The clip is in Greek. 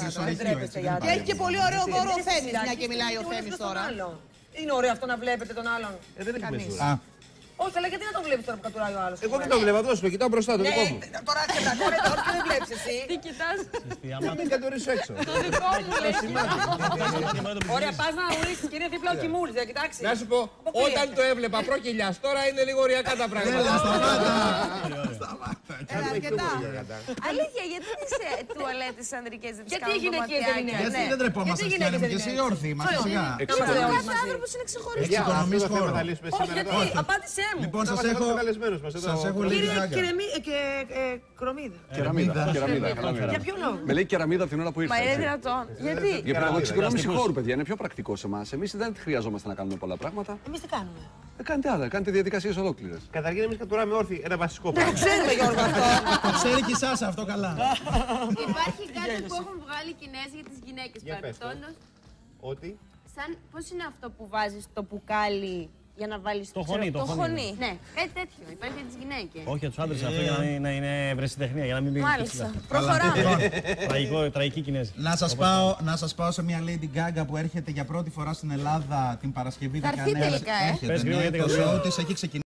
Και έχει και πολύ ωραίο δώρο ο Θέμης, μια και μιλάει ο Θέμης τώρα. Είναι ωραίο αυτό να βλέπετε τον άλλον. Δεν έχει Κανείς. μεσούρα. Όχι, αλλά γιατί να το βλέπεις τώρα που κατουράει ο άλλος. Εγώ δεν το βλέπω, αυτό σου το κοιτάω μπροστά, το δικό μου. Τώρα ξετακώνεται, όχι και δεν βλέπεις εσύ. Τι κοιτάς? Δεν κατουρίσω έξω. Το δικό μου λέει. Ωραία, πας να ουρίσεις και είναι δίπλα ο Κιμούλης, να κοιτάξεις. Να σου πω, όταν το έβλεπα προκυλιάς, τώρα είναι λίγο ωριακά τα πράγματα. Αλήθεια, γιατί τις τουαλέτες ανδρικές δεν τις Γιατί κάνουν οι γυναικείες δεν είναι? Γιατί δεν τρεπόμαστε να κάνουμε και εσύ όρθιοι, μα σιγά. Κάθε άνθρωπος είναι ξεχωριστός. Εξοικονομείς χώρο. Όχι, γιατί, απάντησέ μου. Λοιπόν, σας έχω Κύριε λίγη Κρομίδα. κεραμίδα. Για ποιο λόγο? Με λέει κεραμίδα από την ώρα που ήρθα. Μα είναι έτσι. δυνατόν. Γιατί? Για εξοικονόμηση χώρου, παιδιά, είναι πιο πρακτικό σε εμάς. Εμείς δεν χρειαζόμαστε να κάνουμε πολλά πράγματα. Εμείς τι κάνουμε? Κάντε άλλα, κάντε διαδικασίες ολόκληρες. Καταρχήν εμείς κατουράμε όρθιοι ένα βασικό Το πράγμα. ξέρουμε, Γιώργο, αυτό. Το ξέρει και η Σάσα αυτό καλά. Υπάρχει κάτι που έχουν βγάλει οι Κινέζοι για τις γυναίκες Για πες το. παρεπτόντως. Ότι. Πώς είναι αυτό που βάζεις το μπουκάλι για να βάλεις Το χωνί, το χωνί. Ναι, κάτι τέτοιο. Υπάρχει για τις γυναίκες. Όχι για τους άντρες αυτό για να είναι ευρεσιτεχνία, για να μην μείνει Μάλιστα. Προχωράμε. Τραγική Κινέζη. Να σας πάω σε μια Lady Gaga που έρχεται για πρώτη φορά στην Ελλάδα την Παρασκευή 19. Θα έρθει τελικά, Έρχεται, Πες γρήγορα, ναι, γιατί το κατουράει. show της έχει ξεκινήσει.